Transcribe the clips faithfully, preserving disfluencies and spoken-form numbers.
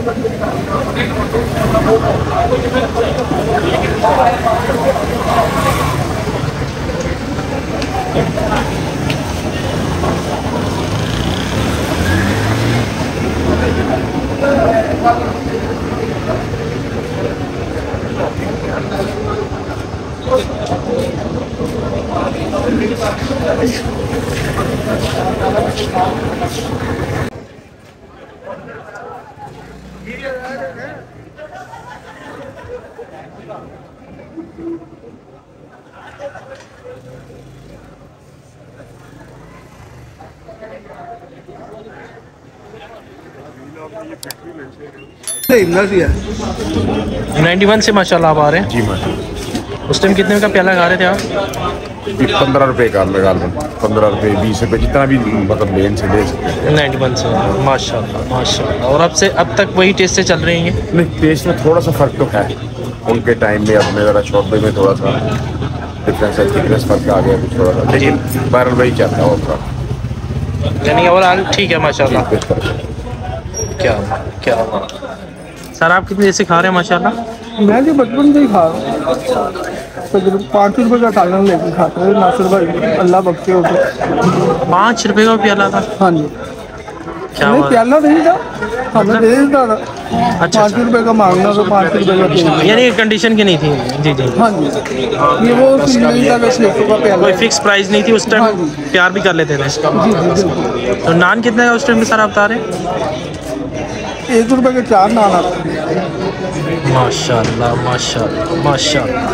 Ninety one से माशाल्लाह आप आ रहे हैं जी माशाल्लाह। उस टाइम कितने का प्याला खा रहे थे आप? पंद्रह रुपए का लगा लो, पंद्रह रुपए बीस रुपए जितना भी मतलब लेन से ले सकते हैं। नाइन्टी वन से माशाल्लाह माशाल्लाह। और अब से अब तक वही टेस्ट से चल रही हैं? नहीं, टेस्ट में थोड़ा सा फ़र्क तो है। उनके टाइम में अब मेरा शॉर्ट में थोड़ा सा डिफरेंस है, थिकनेस फर्क आ गया कुछ थोड़ा सा, लेकिन बहरहाल वही चलता है होगा। यानी ओवरऑल ठीक है माशाल्लाह। क्या क्या सर आप कितने से खा रहे हैं माशाल्लाह? मैं जी बचपन से ही खा रहा हूँ, तकरीबन पाँच रुपये का सालन लेकर खाता है नासिर भाई, अल्लाह बख्शे होते। पाँच रुपये का प्याला था? हाँ जी। क्या नहीं प्याला नहीं था, हमें दे देता था। अच्छा, पाँच रुपये का मांगना तो पाँच रुपये का प्याला, यानी कंडीशन की नहीं थी? जी जी हाँ जी। ये वो नहीं था कि छः सौ का प्याला, कोई फिक्स प्राइस नहीं थी उस टाइम? प्यार भी कर लेते थे? तो नान कितने का उस टाइम में सर आप बता रहे? एक रुपये के चार नान आते हैं। माशाल्लाह माशाल्लाह माशाल्लाह,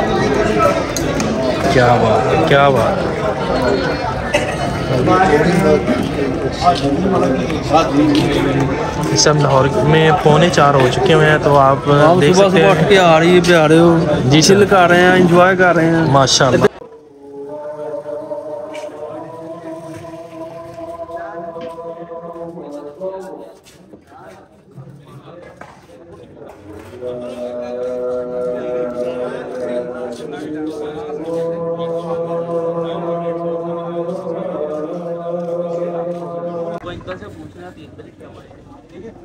क्या बात है क्या बात है। सब लाहौर में पौने चार हो चुके हुए हैं, तो आप देख सकते हैं। उठ के आ रही है, पे आ रहे हो जी, चिल कर रहे हैं, एंजॉय कर रहे हैं माशाल्लाह। से पूछना तीन बजे क्या हुआ ठीक है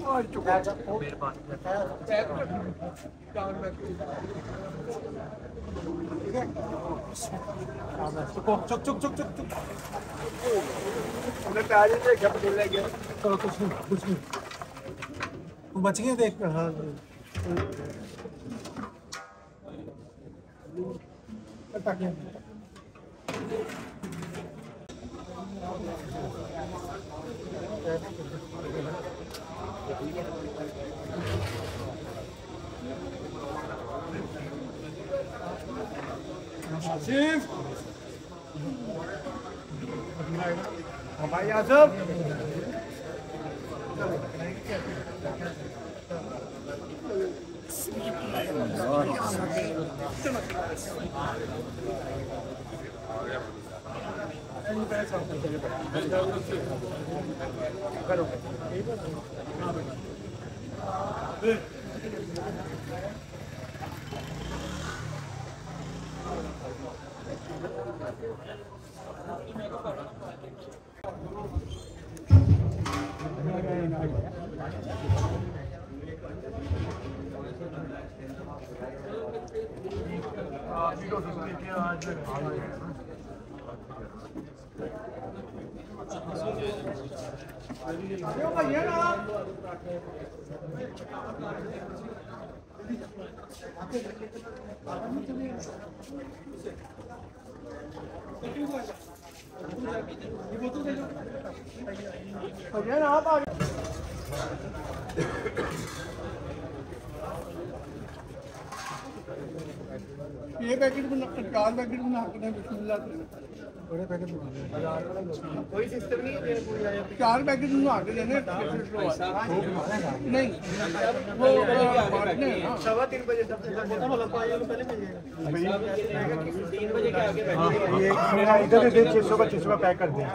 चुक चुक चुक चुक चुक कुछ नहीं बच गए देख कर। हाँ आसिफ, भाई आसिफ, ये पैकेट बना, चार पैकेट बना के बिस्मिल्लाह बड़े पैकेट कोई सिस्टम नहीं है, चार पैकेट बना के देने नहीं वो सवा तीन बजे तीन बजे के आगे मेरा इधर दे छः सौ का छः सौ का पैक कर दे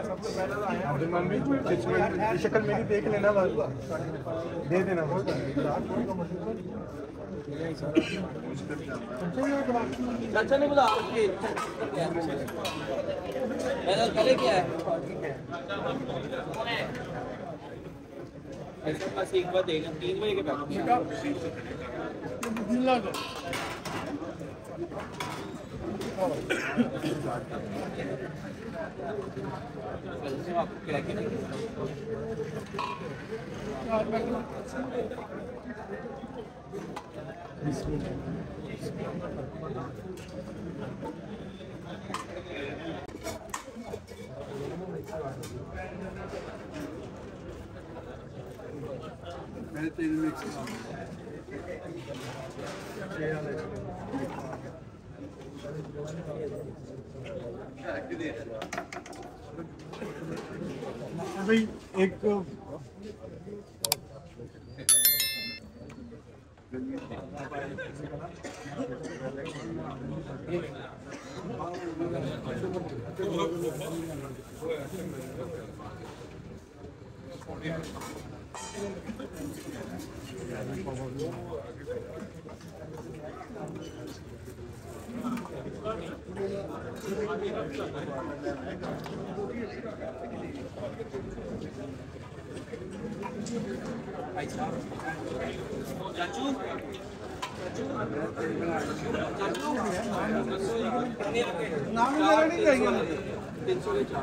शक्ल मेरी देख लेना दे देना अच्छा नहीं बोला पहले क्या है बस एक बार देगा तीन बजे के पैकेट बिस्मिल्लाह दो आपको क्या क्या चार पैकेट मैंने तेल मिक्स भाई एक चाचू नाम वगैरह नहीं चाहिए मुझे तीन सौ चार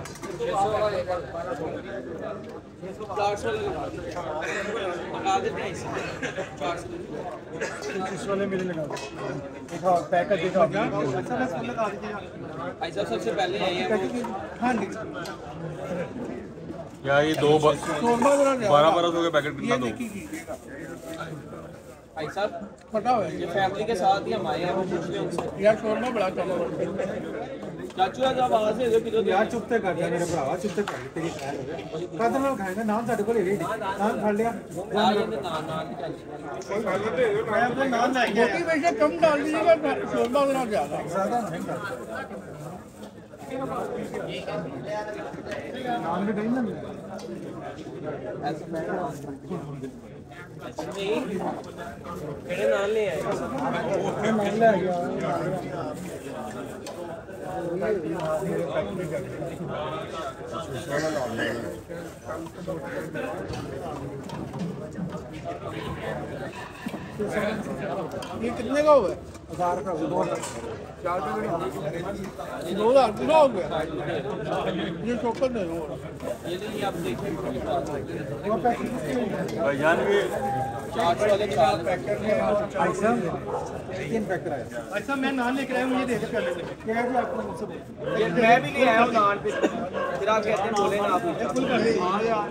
सौ लगा देते हैं चार सौ इस वाले मेरे लगा दो देखो पैकेट देखो अच्छा बस लगा दीजिए ऐसा सबसे पहले है ये हाँ जी क्या ये दो शोरमा बना लिया बारह बारह सौ के पैकेट कितना दो भाई साहब पता है ये फैमिली के साथ ही हम आए हैं वो पूछ रहे हैं उनसे यार शोरमा बड़ा कम है चाचू आज आप आवाज दे दो किलो यार चुप ते कर जा मेरे भरावा चुप ते कर तेरी खैर हो गया कदम ਨਾਲ ਖਾਏਗਾ ਨਾਮ ਸਾਡੇ ਕੋਲ ਹੀ ਨਾਮ ਫੜ ਲਿਆ आ जाते नान नान की चाची ਮੈਂ ਆਪਣੇ ਨਾਮ ਲੈ ਗਿਆ रोटी वैसे कम डाल दीजिएगा शोरमा बना ज्यादा ज्यादा महंगा नाम भी नहीं ना ऐसा नहीं केड़े नान ले आए नाम ले गया ये कितने का हुआ है हजार का दो चार पैकेट दो हजार कितना हो गया ये चौकर दे दो ये लिए आप देखिए वो पैकेट भाईजान भी चार सौ वाले चार पैकेट ऐसा तीन पैकेट आया अच्छा मैं नान लेकर आया मुझे दे दे पहले क्या है जी आपको मुझसे ये मैं भी ले आया हूँ नान पे फिर आप कहते हैं बोले ना आप फुल कर दे हाँ यार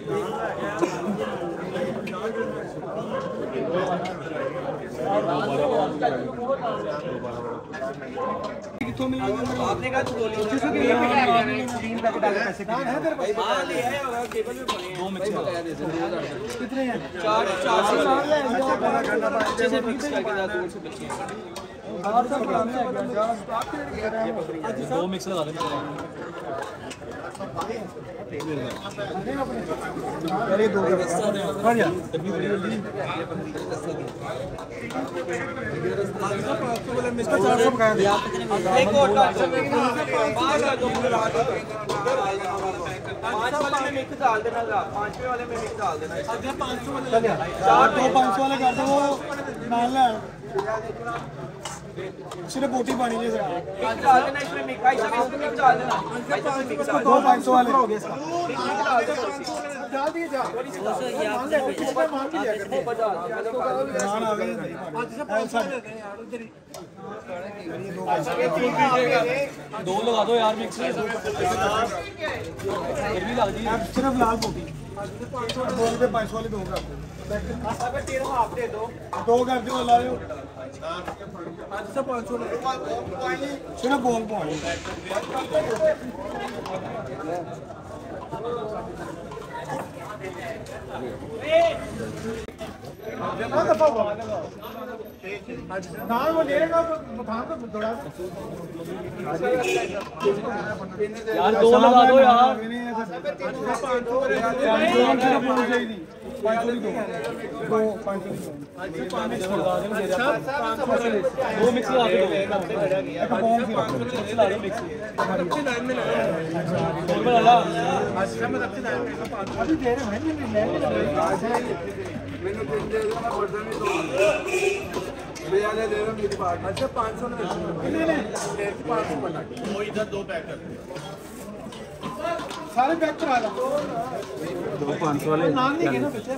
आपने कहा तो बोली तीन पैकेट आगे पैसे कितने हैं तेरे पास हाँ ले आया होगा केबल में पड़े दो मिक्स बताया दे कितने हैं चार चार सौ अच्छे से मिक्स करके ज्यादा दूर से बच्चे चार सौ पुराने हैं दो मिक्स लगा दें अरे दो बढ़ जा इसका चार सौ का दिया एक और पाँच वाले में मिक्स डाल देना पाँचवें वाले में मिक्स डाल देना चार दो पाँच सौ वाले कर दो वो नाल ले सिर्फ बोटी पानी जी सर मिक्स डाल देना इसमें मिक्स ऐसा भी इसमें मिक्स डाल देना ऐसा भी मिक्स डाल दो पाँच सौ वाले हो गए इसका डाल दिए जा किसका मान भी लिया करते नान आ गए आज से पाँच सौ दे दें यार उधर ही दो लगा दो यार मिक्स फिर भी लग जी आप सिर्फ लाल बोटी दो रुपये पाँच सौ वाले दो कर दो अगर तेरह हाफ दे दो दो कर दो ला लो आज से पाँच सौ सिर्फ बोल पानी नान वो ले लेगा मकान को दौड़ा यार दो लगा दो यार चाहिए दो पाँच दो मिक्स ला दो अभी दे रहे हैं अच्छा पाँच सौ पाँच सौ बना वो इधर दो पैक कर सारे पैक करा लो दो पाँच सौ वाले नाम नहीं ना बच्चे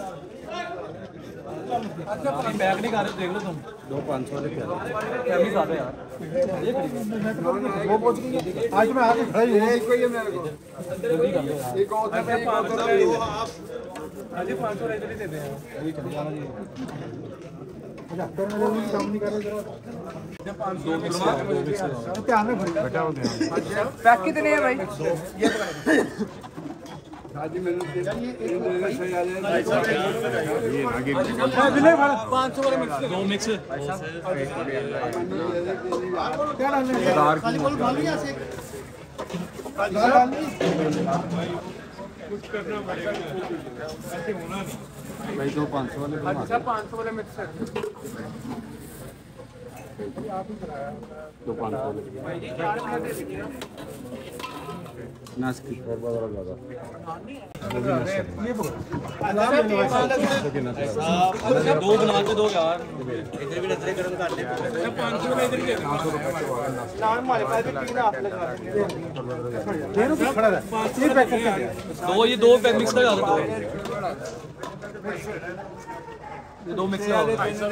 अच्छा पैक नहीं कर रहे देख लो तुम दो पाँच सौ वाले क्या फैमिली साथ है यार वो पहुंच गई आज मैं आके खड़ा ही हूं एक कोई है मेरे को एक और था पाँच सौ अजी पाँच सौ इधर ही दे दे पचहत्तर में भी काम नहीं कर रहे पाँच सौ मिक्स ध्यान में बेटा हो ध्यान पैक कितने हैं भाई ये हाजी मैंने ये सही आ जाए पाँच सौ वाले मिक्स दो मिक्स क्या डालने हैं खाली बोल खा लिया से दाल डालनी कुछ करना पड़ेगा ऐसे होना नहीं भाई दो पाँच सौ वाले अच्छा पाँच सौ वाले मिक्स दो पाँच सौ नास्की और बड़ा लगा ये पकड़ो दो बना के दो यार इधर भी नजरें गर्म कर ले पाँच सौ में इधर नाम हमारे पास भी तीन हाथ लगा दे दो खड़ा रह ये पैक करके दे दो ये दो पैक मिक्स लगा दो ये दो मिक्स लगा दो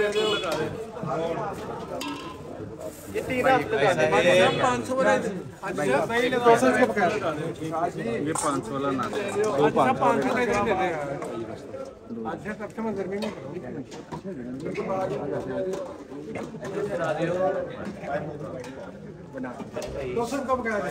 ये तीन हाथ लगा दे पाँच सौ वाले अच्छा भाई दो सौ के पका ये पाँच सौ वाला ना दो पाँच सौ का इधर दे दे अच्छा कस्टमर गर्मी में दो सौ का पका दे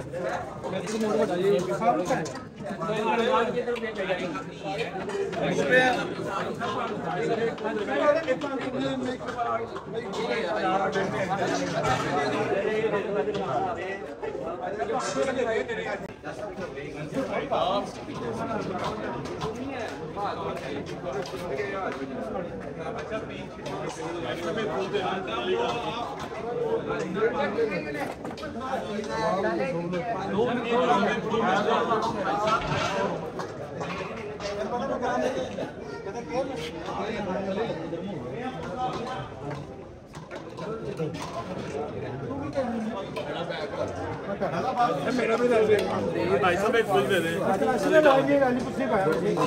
मेरा भी दे दे भाई साहब एक फुल दे दे असली लाएंगे वाली कुछ नहीं पाया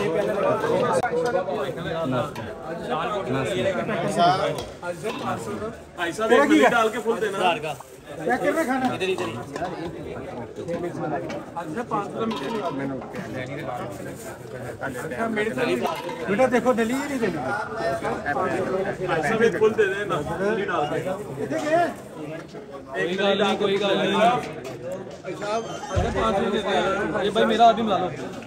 भाई साहब एक फुल डाल के फुल देना क्या कर रहे खाना इधर इधर अच्छा पाँच सौ मिक्स अच्छा मेरी बेटा देखो दिल्ली ही नहीं दिल्ली भाई साहब एक फुल दे देना फुल डाल के कितने गए कोई गल नहीं कोई गल नहीं भाई साहब पाँच सौ दे दे ये भाई मेरा आदमी मिला लो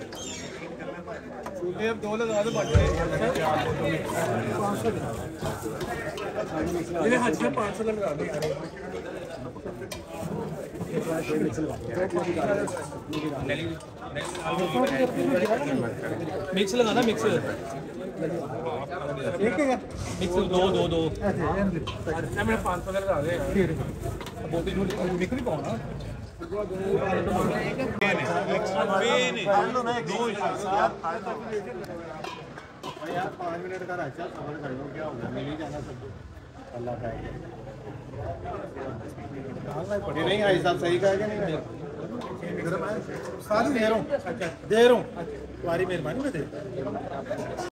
ये अब दो लगा दो बाकी ये अच्छा पाँच सौ लगा दो मिक्स लगाना मिक्स एक है मिक्स दो दो दो अच्छा मैंने पाँच सौ लगा दे बिक्री पाओ ना यार पाँच मिनट का रास्ता सफर कर लो क्या होगा मिल ही जाना सब अल्लाह का नहीं भाई साहब सही कहा कि नहीं सारी दे रहा हूँ दे रहा हूँ तुम्हारी मेहरबानी में दे